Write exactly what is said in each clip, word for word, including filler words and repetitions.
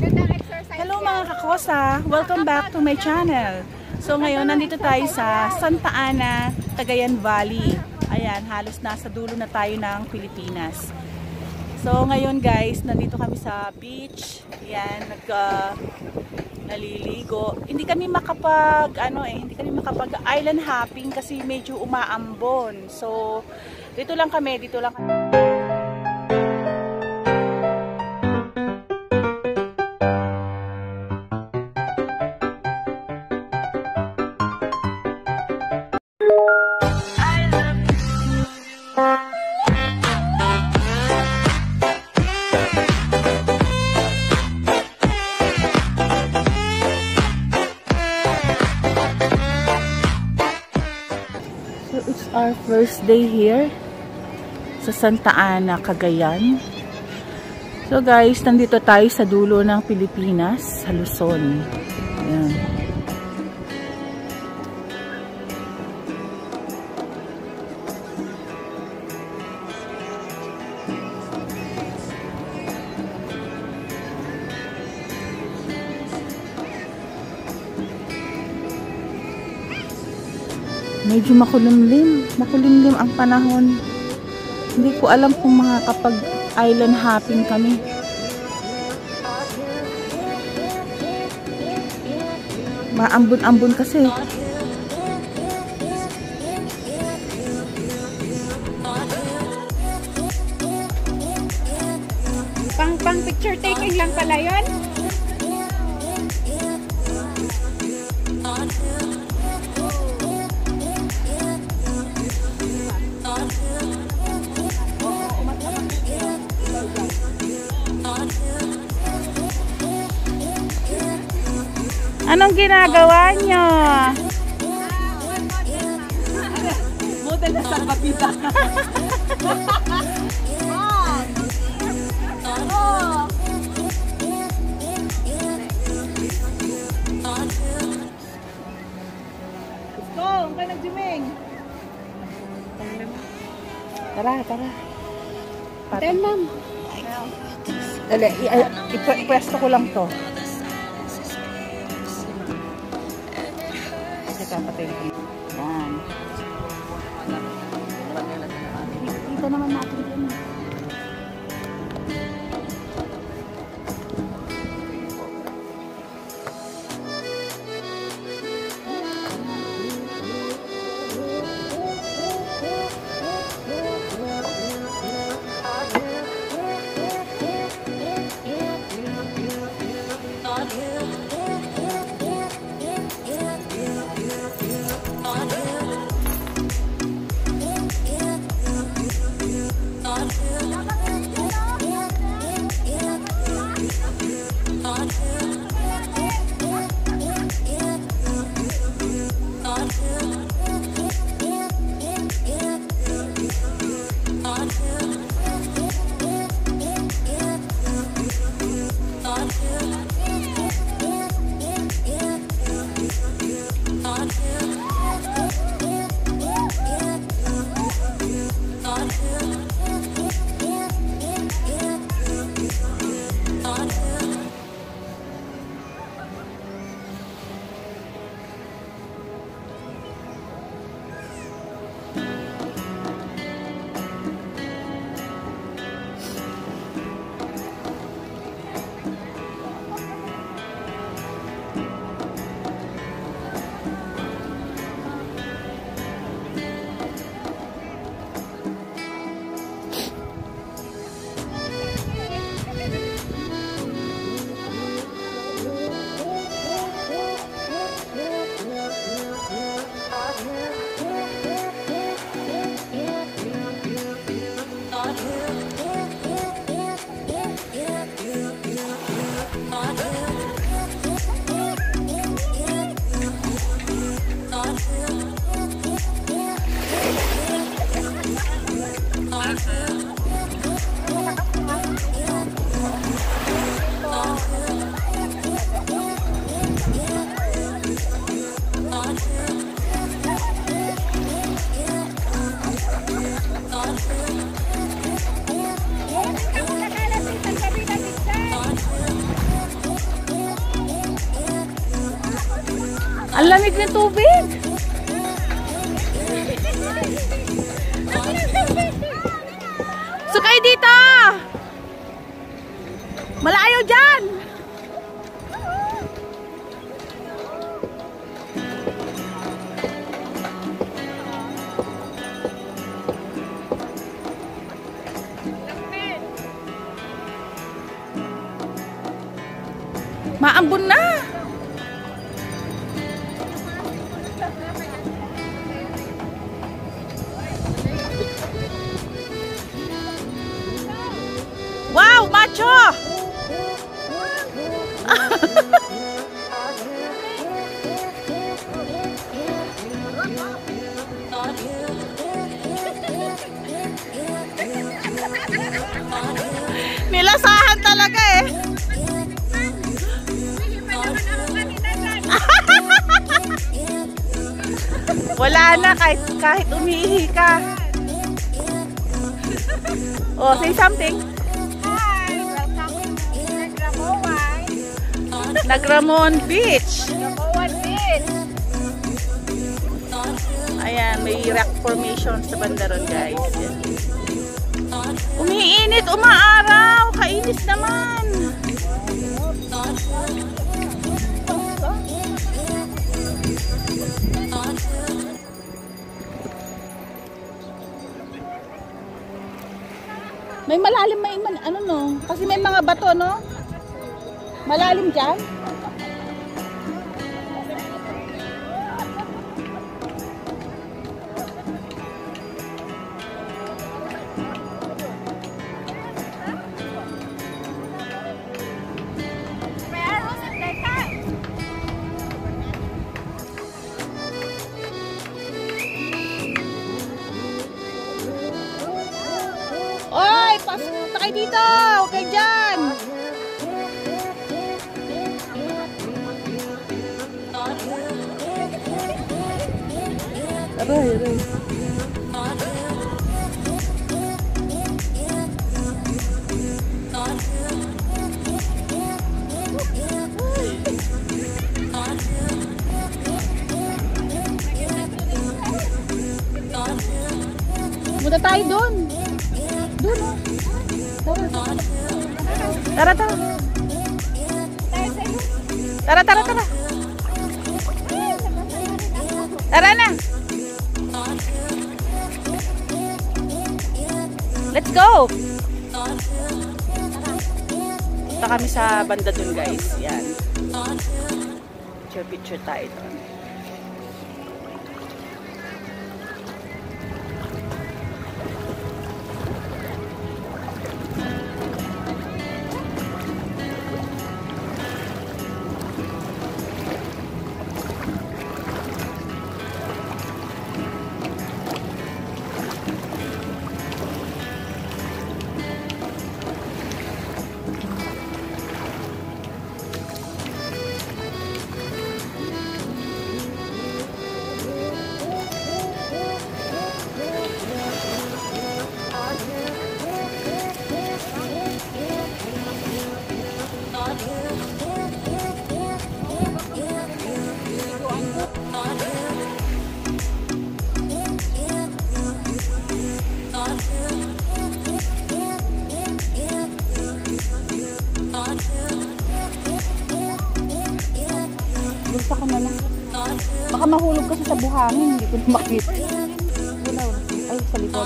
Hello mga kakosa! Welcome back to my channel. So ngayon, nandito tayo sa Santa Ana, Cagayan Valley. Ayan, halos nasa dulo na tayo ng Pilipinas. So ngayon guys, nandito kami sa beach. Ayan, nag, uh, naliligo. Hindi kami makapag, ano eh, hindi kami makapag island hopping kasi medyo umaambon. So, dito lang kami, dito lang kami. It's our first day here sa Santa Ana, Cagayan. So guys, nandito tayo sa dulo ng Pilipinas, sa Luzon. Ayan. Medyo makulimlim. Makulimlim ang panahon. Hindi ko alam kung makakapag-island hopping kami. Maambon-ambon kasi. Pang, pang picture taking lang pala yun? Anong ginagawa nyo? Model na salbapita. Go! Ang ka nag-jiming. Tara, tara. Ten, ma'am. Dali, i-pwesto ko lang to. Kapatid. Yan. Dito naman natin din. Ang lamig ng tubig. Sukay dito. Malayo dyan. Maambon na. Wow, macho. Nilasahan talaga eh. Wala na kahit kahit umiihi ka. Oh, say something. Hi, welcome to Nangaramoan. Nangaramoan Beach. Nangaramoan Beach. Ayan, may rock formation sa bandaron, guys. Umiinit, umaaraw, kainis naman. May malalim, may man, ano no? Kasi may mga bato, no? Malalim dyan. Oy, pasok kayo dito. Huwag kayo dyan. Aray, aray. Punta tayo doon. Doon, oh. Tara, tara. Tara, tara, tara. Tara na. Let's go. Punta kami sa banda doon, guys. Yan. Picture, picture tayo doon. Bulsa ko na lang. Baka mahulog kasi sa buhangin. Hindi ko na makita. Wala, wala. Ay, sa likod.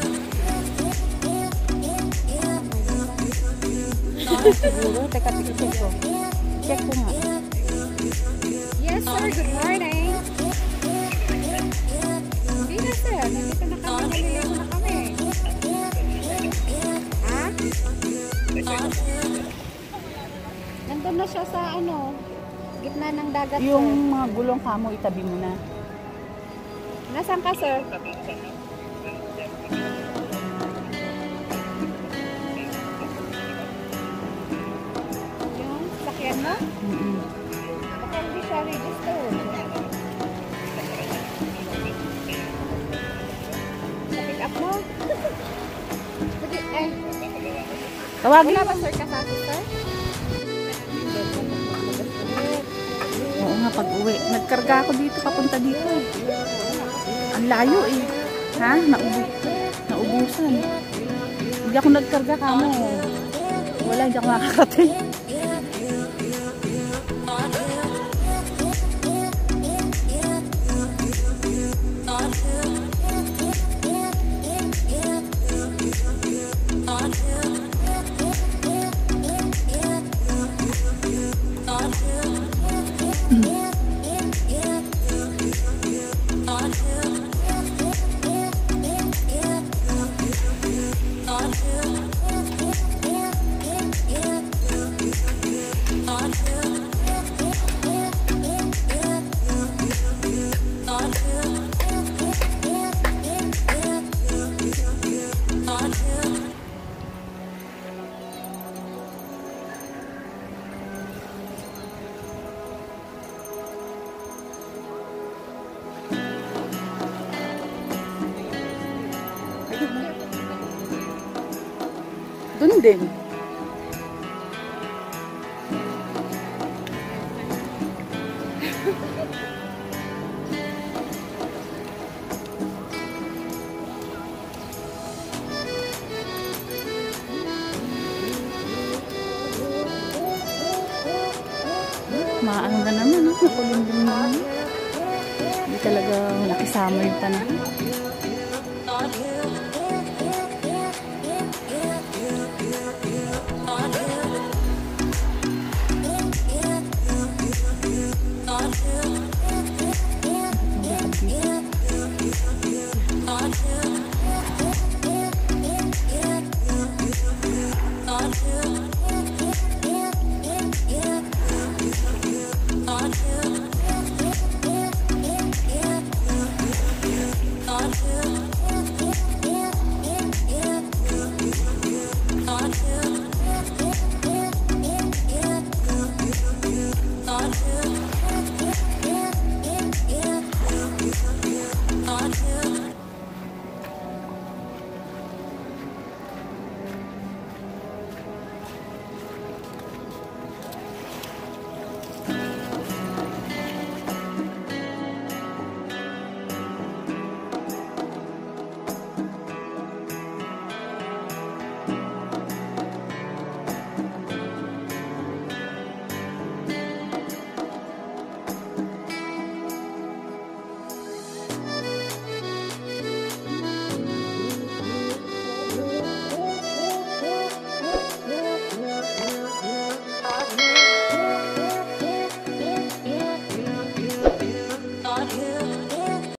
Ah, siguro. Teka, teka, check ko. Check ko nga. Yes, sir. Good morning. Hindi na, sir. Nandito na kami. Naliligo na kami. Ha? Nandun na siya sa ano, gitna ng dagat, Yung sir. mga gulong kamo, itabi mo na. Nasaan ka, sir? Yung sakyan mo? Mm-mm. Baka hindi siya registered. Sa pick up mo? Pwede, eh. Tawagin Wala mo. ba, sir, kasasi, sir? Oo nga, pag uwi. Nagkarga ako dito, papunta dito eh. Ang layo eh. Ha? Naubu naubusan. Hindi ako nagkarga kamo. Wala, hindi ako makakarating. Doon din. Maano na naman, no? Nakulong din naman. Hindi talaga nakisama yung panahon.